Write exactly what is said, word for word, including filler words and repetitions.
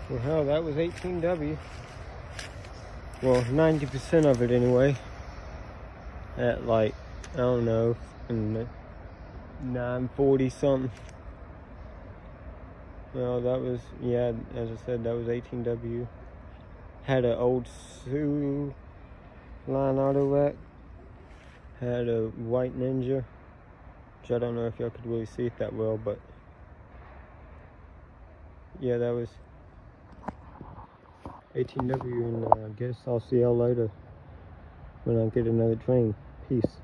Well, hell, that was eighteen W. Well, ninety percent of it anyway. At like, I don't know, in nine forty something. Well, that was, yeah, as I said, that was eighteen W. Had an old Sioux line auto rack. Had a white Ninja, which I don't know if y'all could really see it that well, but yeah, that was eighteen W, and uh, I guess I'll see y'all later when I get another train. Peace.